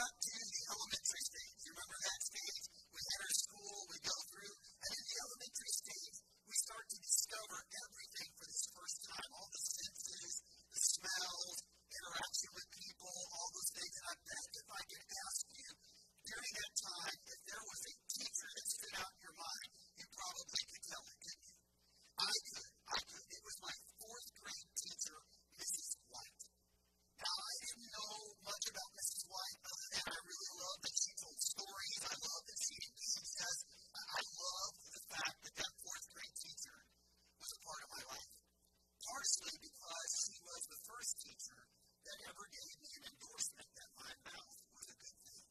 got to the elementary stage. You remember that stage? We enter school, we go through, and in the elementary stage, we start to discover everything for this first time. All the senses, the smells, interaction with people, all those things. And I bet if I could ask you during that time, if there was a teacher that stood out in your mind, you probably could tell it, couldn't you? I could. It was my fourth grade teacher, Mrs. White. Now, I didn't know much about Mrs. White other than I really loved that she told stories. I loved that she engaged us. I loved the fact that that fourth grade teacher was a part of my life. Partially because she was the first teacher that ever gave me an endorsement that my mouth was a good thing.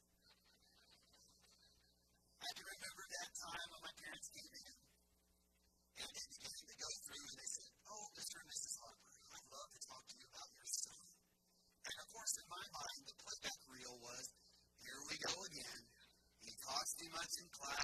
I can remember that time when my parents came in and they began to go through and they said, "Oh, Mr. and Mrs. Harper, I'd love to talk to you about your son." And of course, in my mind, the playback reel was, here we go again. He talks too much in class.